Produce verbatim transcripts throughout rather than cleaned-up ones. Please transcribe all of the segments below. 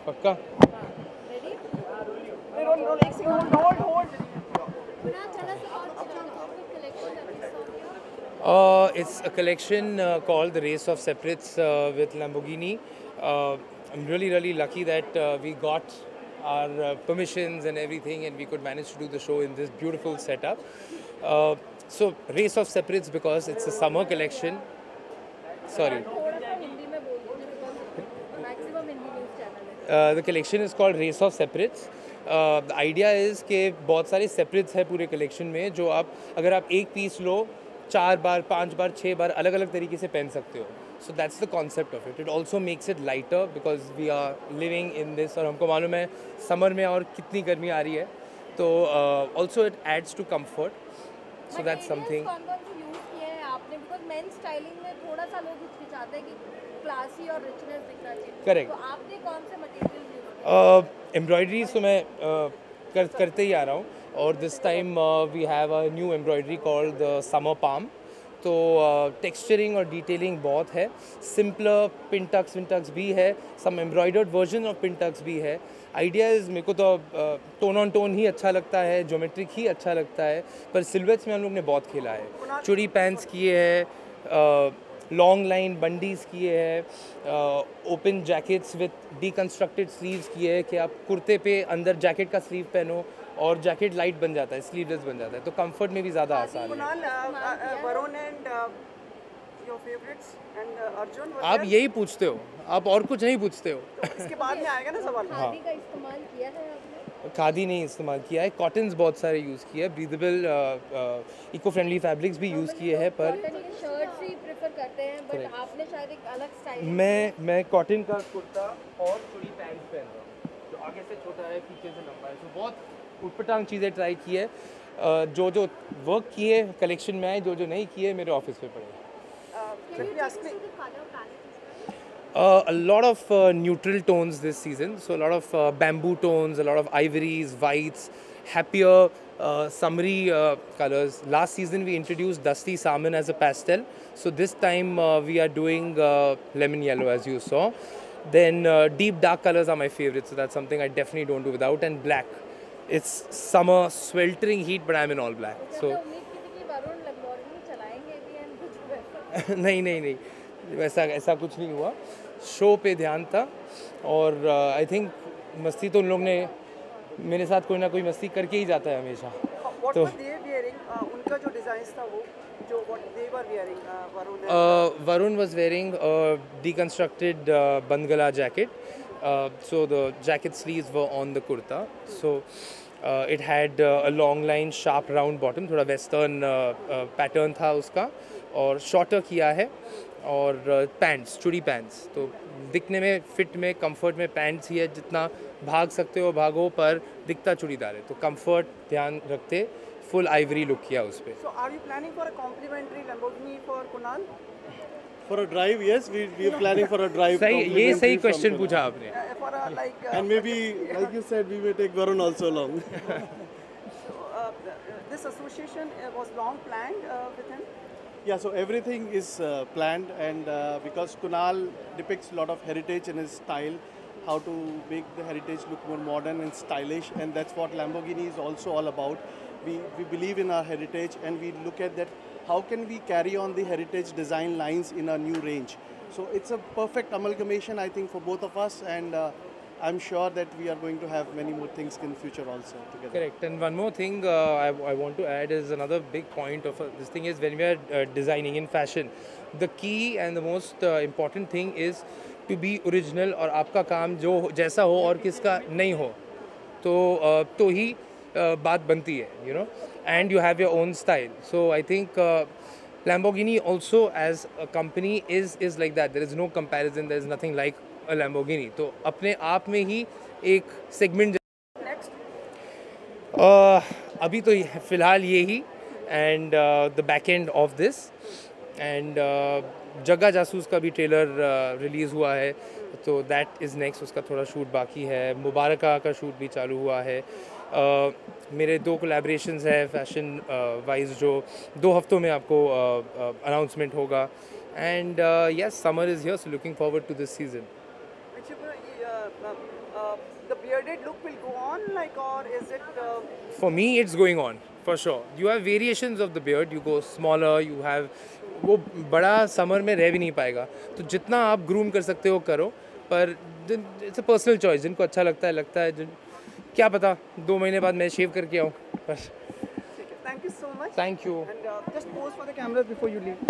पक्का? Ready? Wait, roll, roll, एक second, hold, hold, hold. Kunal, tell us about the collection that we saw here. Uh, it's a collection uh, called the Race of Separates uh, with Lamborghini. Uh, I'm really, really lucky that uh, we got our uh, permissions and everything, and we could manage to do the show in this beautiful setup. Uh, so, Race of Separates because it's a summer collection. Sorry. थोड़ा सा हिंदी में बोल दीजिए because maximum Hindi news channel है. Uh, the collection is called Race of Separates. Uh, the idea is कि बहुत सारे separates है पूरे collection में जो आप अगर आप एक पीस लो चार बार पांच बार छः बार अलग अलग तरीके से पहन सकते हो. So that's the concept of it. It also makes it lighter because we are living in this और हमको मालूम है summer में और कितनी गर्मी आ रही है तो uh, also it adds to comfort. So that's something. कौन कौन से यूज किए हैं आपने because men styling में थोड़ा सा लोग हिचकिचाते हैं कि क्लासी और रिचनेस दिखना चाहिए. Correct. तो आपने कौन से मटेरियल यूज किए? एम्ब्रॉयडरी तो मैं uh, कर करते ही आ रहा हूँ और this time we have a new embroidery called the summer palm. तो टेक्सचरिंग और डिटेलिंग बहुत है. सिंपलर पिनटक्स विनटक्स भी है. Some embroidered version of pintucks भी है. आइडिया इज़ मेरे को तो टोन ऑन टोन ही अच्छा लगता है, ज्योमेट्रिक ही अच्छा लगता है, पर सिल्वेट्स में हम लोग ने बहुत खेला है. चूड़ी पैंट्स किए हैं, लॉन्ग लाइन बंडीज किए हैं, open jackets with deconstructed sleeves किए हैं कि आप कुर्ते पे अंदर जैकेट का स्लीव पहनो और जैकेट लाइट बन जाता है, स्लीवलेस बन जाता है, तो कंफर्ट में भी ज़्यादा आसान है. Kunal, uh, uh, Varun and uh, your favorites and uh, Arjun were आप there. यही पूछते हो, आप और कुछ नहीं पूछते हो. तो इसके बाद में आएगा ना सवाल. खादी का इस्तेमाल किया है आपने? खादी नहीं इस्तेमाल किया है, कॉटन्स बहुत सारे यूज़ किए हैं, ब्रीदेबल इको फ्रेंडली फैब्रिक्स भी यूज़ किए हैं, पर कॉटन के शर्ट्स ही प्रेफर करते हैं बट Correct. आपने शायद एक अलग स्टाइल. मैं मैं कॉटन का कुर्ता और चूड़ी पैंट्स पहन रहा हूँ जो आगे से छोटा है पीछे से लंबा है. तो बहुत उटपटांग चीज़ें ट्राई की है. अ, जो जो वर्क किए कलेक्शन में आए, जो जो नहीं किए मेरे ऑफिस में पड़े. Uh, can you just make Uh, a lot of uh, neutral tones this season. So a lot of uh, bamboo tones, a lot of ivories, whites, happier, uh, summery uh, colors. Last season we introduced dusty salmon as a pastel. So this time uh, we are doing uh, lemon yellow as you saw. Then uh, deep dark colors are my favorite. So that's something I definitely don't do without. And black. It's summer, sweltering heat, but I'm in all black. So उम्मीद की थी कि Varun Lamborghini चलाएंगे भी and कुछ वैसा. नहीं नहीं नहीं वैसा ऐसा कुछ नहीं हुआ. शो पे ध्यान था और आई थिंक मस्ती तो उन लोग ने मेरे साथ कोई ना कोई मस्ती करके ही जाता है हमेशा. what तो were they wearing? Uh, उनका जो डिजाइन था वो जो what they were wearing, uh, Varun and Varun was wearing a deconstructed uh, Bandgala jacket. Uh, so the jacket sleeves were on the kurta. So uh, it had uh, a long line, sharp round bottom. थोड़ा western uh, uh, pattern था उसका और shorter किया है. और pants चूड़ी pants तो दिखने में फिट में कंफर्ट में पैंट्स ही है. जितना भाग सकते हो भागो, पर दिखता चूड़ीदार है तो कंफर्ट ध्यान रखते फुल आइवरी लुक किया उस पर. so are you planning for a complimentary Lamborghini for Kunal? For a drive, yes, we we are planning for a drive. सही ये complimentary सही from क्वेश्चन Kunal. पूछा आपने. Uh, for a like uh, And maybe, like you said, we may take Varun also along. so, uh, this association uh, was long planned uh, with him. Yeah, so everything is uh, planned, and uh, because Kunal depicts a lot of heritage in his style, how to make the heritage look more modern and stylish, and that's what Lamborghini is also all about. We we believe in our heritage, and we look at that. How can we carry on the heritage design lines in a new range? So it's a perfect amalgamation, I think, for both of us, and uh, I'm sure that we are going to have many more things in future also together. Correct. And one more thing uh, I, I want to add is another big point of uh, this thing is when we are uh, designing in fashion, the key and the most uh, important thing is to be original. और आपका काम जो जैसा हो और किसका नहीं हो तो uh, तो ही uh, बात बनती है, you know, and you have your own style. So I think uh, Lamborghini also as a company is is like that. There is no comparison. There is nothing like a Lamborghini. तो अपने आप में ही एक segment Next, Uh, अभी तो ये- फिलहाल ये ही and the back end of this and Jagga Jasoos का भी ट्रेलर रिलीज़ हुआ है तो दैट इज़ नेक्स्ट. उसका थोड़ा शूट बाकी है. मुबारका का शूट भी चालू हुआ है. uh, मेरे दो कोलैबोरेशंस है फैशन वाइज जो दो हफ्तों में आपको अनाउंसमेंट होगा. And yes summer is here so looking forward to this season. Actually, uh, uh, bearded look will go on, like, or is it? Uh, For me, it's going on for sure. You have variations of the beard. You go smaller. You have वो बड़ा summer में रह भी नहीं पाएगा. तो जितना आप ग्रूम कर सकते हो करो. पर इट्स अ पर्सनल चॉइस. जिनको अच्छा लगता है लगता है. जिन क्या पता दो महीने बाद मैं शेव करके आऊँ. बस. Thank you so much. Thank you. And uh, just pose for the cameras before you leave.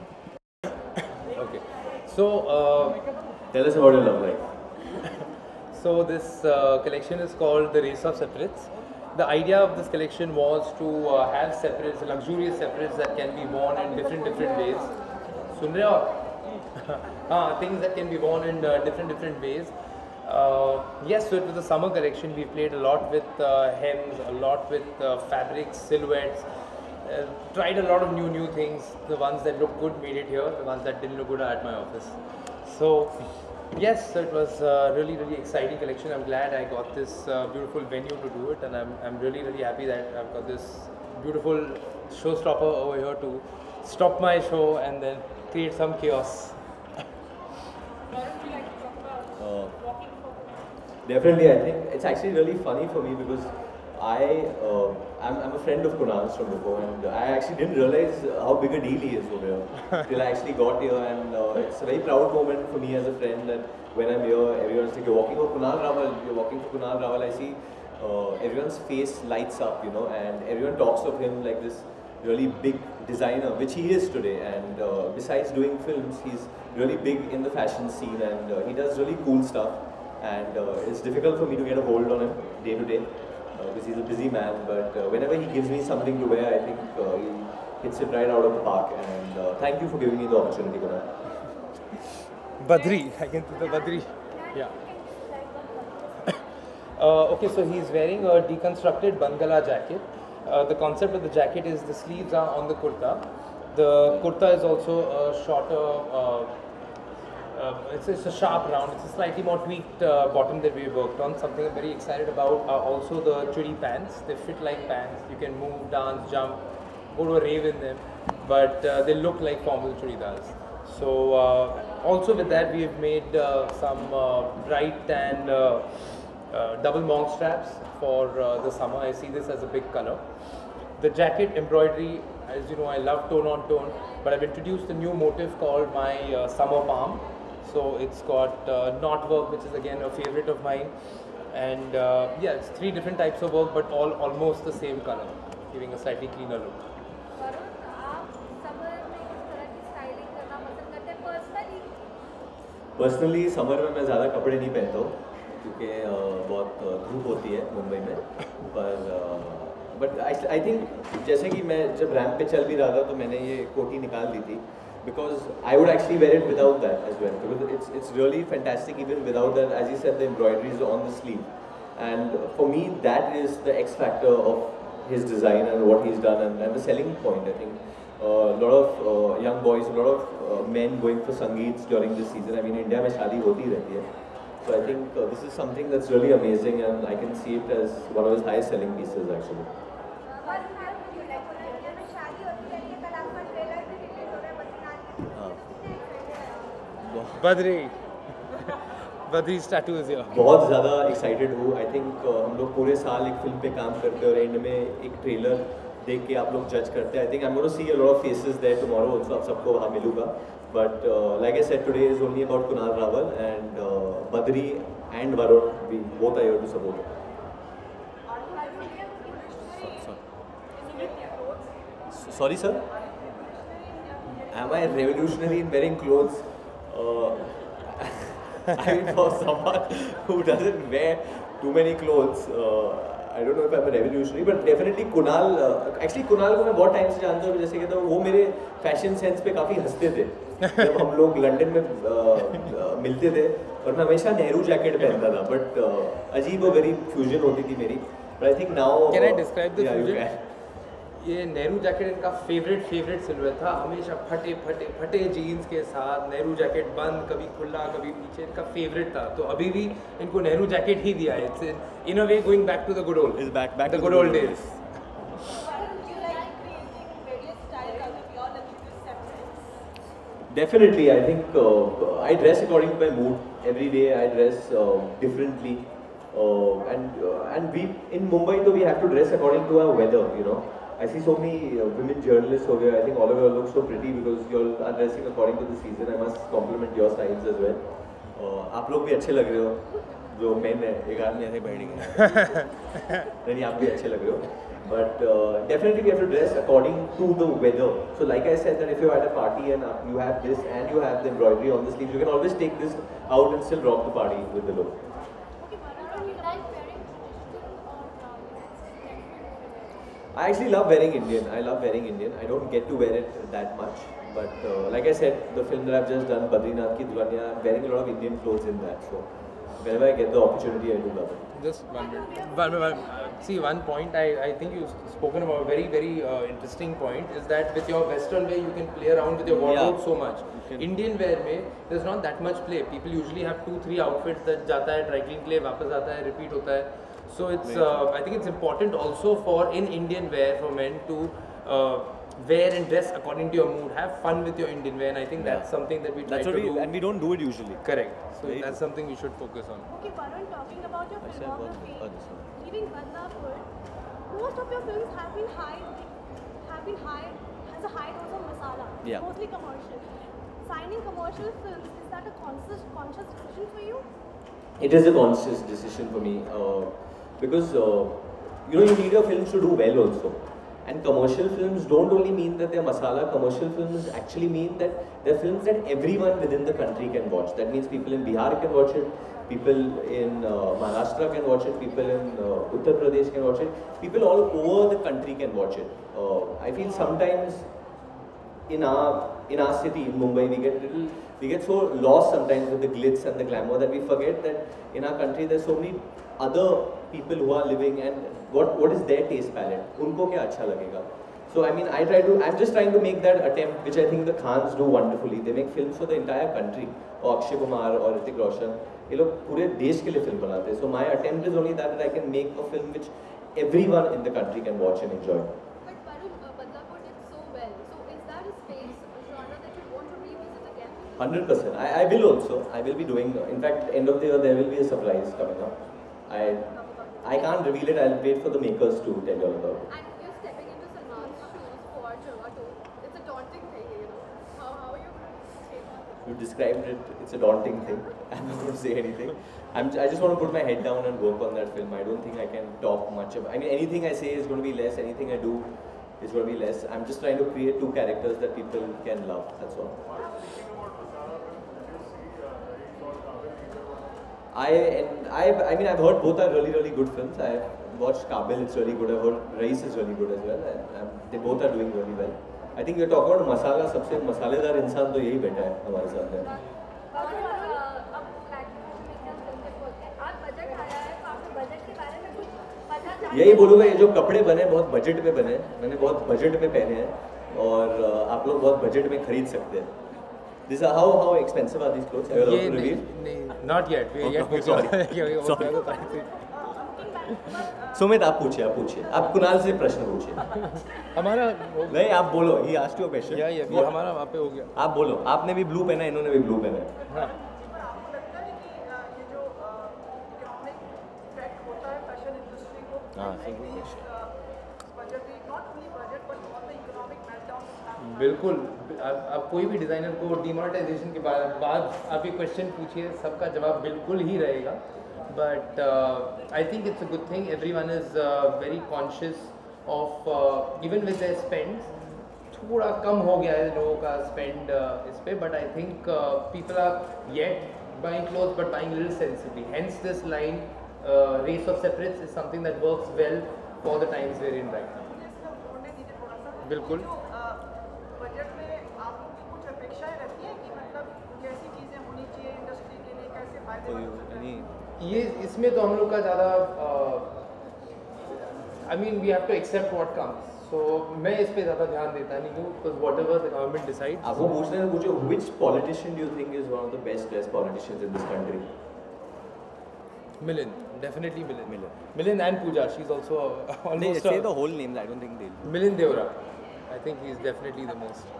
Okay. So. Uh, Tell us about your love life. So this uh, collection is called the Race of Separates. The idea of this collection was to uh, have separates, luxurious separates that can be worn in different different ways. सुन रहे हो आप? हाँ, things that can be worn in uh, different different ways. Uh, yes, so it was a summer collection. We played a lot with uh, hems, a lot with uh, fabrics, silhouettes. Uh, tried a lot of new new things. The ones that looked good made it here. The ones that didn't look good are at my office. So. Yes, so it was a really, really exciting collection. I'm glad I got this uh, beautiful venue to do it, and I'm, I'm really, really happy that I've got this beautiful showstopper over here to stop my show and then create some chaos. Uh, definitely, I think it's actually really funny for me because I uh, I'm, I'm a friend of Kunal's from before, and I actually didn't realize how big a deal he is over here till I actually got here, and uh, it's a very proud moment for me as a friend that when I'm here, everyone's like, you're walking for Kunal Rawal, you're walking for Kunal Rawal. I see uh, everyone's face lights up, you know, and everyone talks of him like this really big designer, which he is today. And uh, besides doing films, he's really big in the fashion scene, and uh, he does really cool stuff. And uh, it's difficult for me to get a hold on him day to day. Because he's a busy man, but uh, whenever he gives me something to wear, I think uh, he hits it right out of the park. And uh, thank you for giving me the opportunity, Kunal. Badri, I can see the Badri. Yeah. uh, okay, so he's wearing a deconstructed Bangala jacket. Uh, the concept of the jacket is the sleeves are on the kurta. The kurta is also a shorter. Uh, Uh, it's, it's a sharp round, it's a slightly more tweaked uh, bottom that we worked on. Something I'm very excited about are also the chudi pants. They fit like pants. You can move, dance, jump, go to a rave in them, but uh, they look like formal chudidars. So uh, also with that we have made uh, some uh, bright and uh, uh, double monk straps for uh, the summer. I see this as a big color. The jacket embroidery, as you know, I love tone on tone, but I've introduced a new motif called my uh, summer palm. So it's got uh, knot work, which is again a favorite of mine, and uh, yeah, it's three different types of work, but all almost the same color, giving a slightly cleaner look. Varun, आप summer में किस तरह की styling करना पसंद करते हैं personally? Personally summer में मैं ज़्यादा कपड़े नहीं पहनता हूँ क्योंकि uh, बहुत uh, धूप होती है मुंबई में, पर बट आई थिंक जैसे कि मैं जब रैंप पे चल भी रहा था तो मैंने ये कोटी निकाल दी थी. Because I would actually wear it without that as well. Because it's it's really fantastic even without that. As you said, the embroidery is on the sleeve, and for me that is the X factor of his design and what he's done, and, and the selling point. I think a uh, lot of uh, young boys, a lot of uh, men going for sangeets during this season. I mean, India में शादी होती रहती है. So I think uh, this is something that's really amazing, and I can see it as one of his highest selling pieces actually. Badri, Badri's tattoo is here. बहुत ज़्यादा excited हूँ. I think हम लोग पूरे साल एक film पे काम करते हैं और एंड में एक ट्रेलर देख के आप लोग जज करते हैं. I think I am gonna see a lot of faces there tomorrow also. आप सबको वहाँ मिलूंगा. But like I said today is only about Kunal Rawal and Badri and Varun. We both are here to support. Sorry, sir. Am I revolutionary in wearing clothes? Uh, I mean, for someone who doesn't wear too many clothes, uh, I don't know if I'm a revolutionary, but definitely Kunal. Uh, actually, Kunal को मैं बहुत time से जानता हूँ. जैसे कहता हूँ, वो मेरे फैशन सेंस पे काफ़ी हंसते थे जब हम लोग लंदन में uh, मिलते थे, और मैं हमेशा नेहरू जैकेट पहनता था. बट uh, अजीब और गरीब फ्यूजन होती थी मेरी. But I think now. Can I describe the yeah, fusion? You can. ये नेहरू जैकेट इनका फेवरेट फेवरेट सिलवेट था. हमेशा फटे फटे फटे जीन्स के साथ नेहरू जैकेट बंद, कभी खुला कभी पीछे, इनका फेवरेट था. तो अभी भी इनको नेहरू जैकेट ही दिया है. It's in a way going back to the good old Is back back the to good the old good days. Definitely, I think uh, I dress according to my mood. Every day I dress uh, differently. Uh, and uh, and we in Mumbai, though, we have to dress according to our weather. You know, I see so many uh, women journalists over here. I think all of you all look so pretty because you all are dressing according to the season. I must compliment your styles as well. Uh, आप लोग भी अच्छे लग रहे हो. जो men है, एक आदमी ऐसे बैठ गया. नहीं, आप भी अच्छे लग रहे हो. But uh, definitely we have to dress according to the weather. So like I said, that if you're at a party and uh, you have this and you have the embroidery on the sleeves, you can always take this out and still rock the party with the look. I actually love wearing Indian. I love wearing Indian. I don't get to wear it that much. But uh, like I said, the film that I've just done, Badrinath Ki Dulhania, I'm wearing a lot of Indian clothes in that. So whenever I get the opportunity, I do love it. Just one minute. One, one, see, one point I, I think you've spoken about a very, very uh, interesting point is that with your Western wear, you can play around with your wardrobe Yeah. so much. Indian wear में there's not that much play. People usually have two, three outfits that जाता है dry clean के लिए वापस आता है repeat होता है. So it's uh, I think it's important also for in Indian wear for men to uh, wear and dress according to your mood. Have fun with your Indian wear, and I think that's Yeah. something that we try That's to what we, do. and we don't do it usually. Correct. So Very that's something we should focus on. Okay, Varun, talking about your I said what- filmography, oh, this one. leaving Badlapur, most of your films have been high, have been high, has a high dose of masala, Yeah. mostly commercial. Signing commercial films, is that a conscious, conscious decision for you? It is a conscious decision for me uh, because uh, you know you need your films to do well also. And commercial films don't only mean that they're masala. Commercial films actually mean that they're films that everyone within the country can watch. That means people in Bihar can watch it, people in uh, Maharashtra can watch it, people in uh, Uttar Pradesh can watch it, people all over the country can watch it. Uh, I feel sometimes in our in our city, in Mumbai, we get little, we get so lost sometimes with the glitz and the glamour that we forget that in our country there's so many other people who are living and what what is their taste palette? उनको क्या अच्छा लगेगा? So I mean, I try to, I'm just trying to make that attempt, which I think the Khans do wonderfully. They make films for the entire country. Or Akshay Kumar or Hrithik Roshan, ये लोग पूरे देश के लिए film बनाते हैं. So my attempt is only that, that I can make a film which everyone in the country can watch and enjoy. But Varun, uh, Badlapur did so well. So is that a space, a genre that you want to revisit again? one hundred percent. I, I will also. I will be doing, in fact, end of the year there will be a surprise coming up. I I can't reveal it. I'll wait for the makers to tell you all about it. And you're stepping into Salman's shoes for Churva. It's a daunting thing, you know. How, how are you going to take on You described it. It's a daunting thing. I'm not going to say anything. I'm, I just want to put my head down and work on that film. I don't think I can talk much about. I mean, anything I say is going to be less. Anything I do is going to be less. I'm just trying to create two characters that people can love. That's all. I and I. I mean, I've heard both are really, really good films. I've watched Kabil. It's really good. I've heard Race is really good as well. And, and they both are doing really well. I think you're talking about masala. सबसे मसालेदार इंसान तो यही बैठा है हमारे सामने. Varun, uh, अब प्लेटफॉर्म में क्या फिल्म के बोलते हैं आज बजट आया है तो आपने बजट के बारे में कुछ पता चला यही बोलूँगा, ये जो कपड़े बने बहुत बजट में बने हैं. मैंने बहुत बजट में पहने हैं और uh, आप लोग बहुत बजट में खरीद सकते हैं. These are how how expensive are these clothes? Are you allowed ये to नहीं, reveal? नहीं, not yet. We Okay, yet okay, sorry. sorry. Sorry. Sumit आप पूछिए, आप पूछिए. आप कुणाल से प्रश्न पूछिए. हमारा नहीं, आप बोलो. He asked you a question. या ये What? हमारा वहाँ पे हो गया. आप बोलो. आपने भी ब्लू पहना है, इन्होंने भी ब्लू पहना है. हाँ. पर आपको लगता है कि अ, ये जो इकोनॉमिक इफेक्ट होता है फैशन इंडस्ट्री को हाँ, सही question. Budget not only budget but all the economic meltdown बिल्कुल. आप, आप कोई भी डिज़ाइनर को डिमोनेटाइजेशन के बाद बाद आप ये क्वेश्चन पूछिए, सबका जवाब बिल्कुल ही रहेगा. But I think it's a good thing. Everyone is very conscious of even with their spends. थोड़ा कम हो गया है लोगों का स्पेंड इस पे, but I think people are yet buying cloth but buying little sensibly. Hence this line race of separates is something that works well for the times wherein right now. जोड़ने दीजिए थोड़ा सा. बिल्कुल. तो budget में आप लोग की कुछ अपेक्षाएं रहती हैं कि मतलब कैसी चीज़ें होनी चाहिए इंडस्ट्री के लिए, कैसे फायदे कोई हो सकते हैं? any ये इसमें तो हम लोग का ज़्यादा I mean we have to accept what comes. So मैं इस पे ज़्यादा ध्यान देता नहीं हूँ because whatever the government decide. आपको पूछने में पूछो, which politician do you think is one of the best dressed politicians in this country? Milind, definitely Milind. Milind. Milind and Pooja, she's also uh, They almost say a, the whole names. I don't think they'll. Milind Deora. I think he's definitely the most.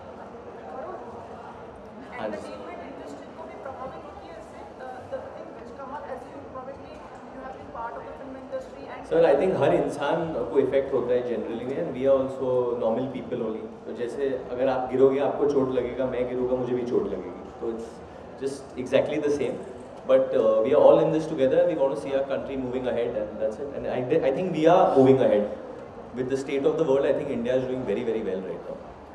Entertainment industry को भी प्रभावित होती है इससे. The thing which Kamal as you probably you have been part sir I think हर इंसान को effect होता है generally and we are also normal people only. तो जैसे अगर आप गिरोगे आपको चोट लगेगा, मैं गिरूंगा मुझे भी चोट लगेगी. तो it's just exactly the same. But uh, we are all in this together. We want to see our country moving ahead, and that's it. And I, I think we are moving ahead. With the state of the world, I think India is doing very, very well right now.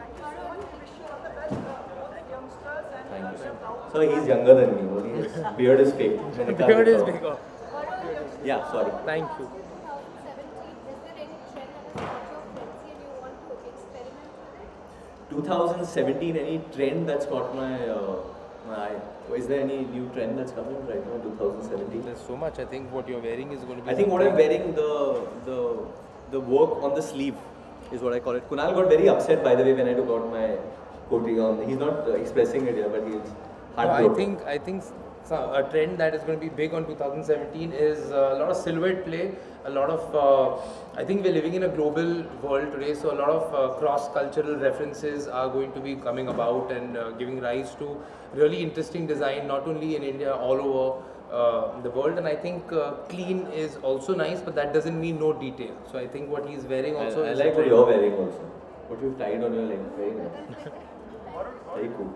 Thank you, sir. So he's younger than me. Only his beard is fake. Beard is bigger. Yeah, sorry. Thank you. twenty seventeen, any trend that's caught my uh, my eye? Is there any new trend that's coming right now in twenty seventeen? There's so much. I think what you're wearing is going to be. I think what I'm something- wearing, the the the work on the sleeve is what I call it. Kunal got very upset, by the way, when I took out my coating on. He's not uh, expressing it here, but he's No, I heartbroken. think I think so- a trend that is going to be big on twenty seventeen is uh, a lot of silhouette play. A lot of uh, I think we're living in a global world today, so a lot of uh, cross-cultural references are going to be coming about and uh, giving rise to really interesting design, not only in India, all over uh, the world. And I think uh, clean is also nice, but that doesn't mean no detail. So I think what he's wearing I, also I is a like what trend. you're wearing also. What you've tied on your leg, very nice. Very cool.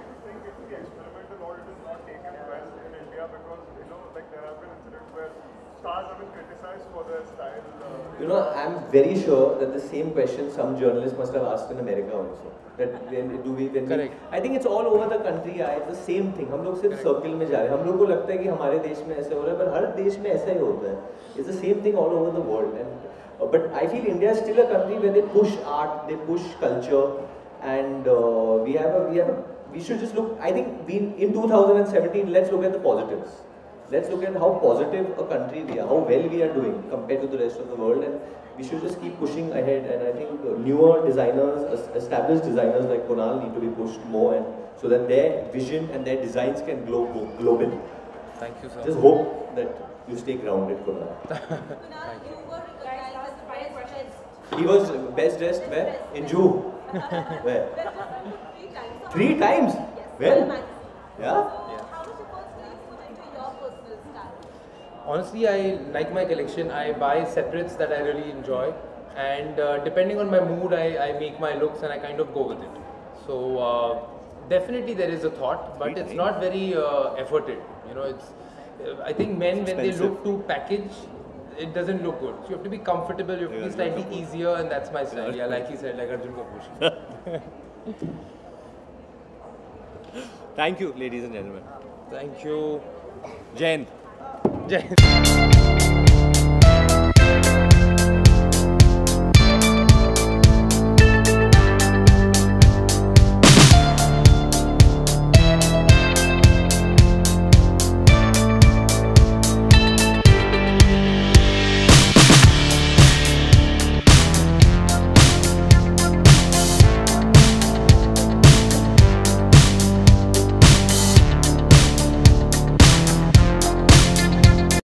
Experimental or it is not taken well in India because you know like there have been incidents where stars have been criticized for their style. Uh, You know, I'm very sure that the same question some journalists must have asked in America also. That when do we when Correct. We, I think it's all over the country. I, it's the same thing. हम लोग सिर्फ circle में जा रहे हैं. हम लोग को लगता है कि हमारे देश में ऐसे हो रहा है, पर हर देश में ऐसा ही होता है. It's the same thing all over the world. And uh, but I feel India is still a country where they push art, they push culture, and uh, we have a we have a we should just look. I think we in twenty seventeen let's look at the positives. Let's look at how positive a country we are, how well we are doing compared to the rest of the world, and we should just keep pushing ahead. And I think uh, newer designers, es- established designers like Kunal need to be pushed more, and so that their vision and their designs can glow go global. Thank you, sir. Just hope that you stay grounded, Kunal. Kunal, you were recognized as the best dressed. He was best dressed where? In Juhu. Where? Three times. Three times. Well, yeah. How was your first input into your personal style? Honestly, I like my collection. I buy separates that I really enjoy, and uh, depending on my mood, I, I make my looks and I kind of go with it. So uh, definitely there is a thought, but it's not very uh, efforted. You know, it's. Uh, I think men when they look to package, it doesn't look good. So you have to be comfortable. You have to be slightly easier, and that's my style. Yeah, like he said, like Arjun Kapoor. Thank you, ladies and gentlemen. Thank you. Jain. Jai.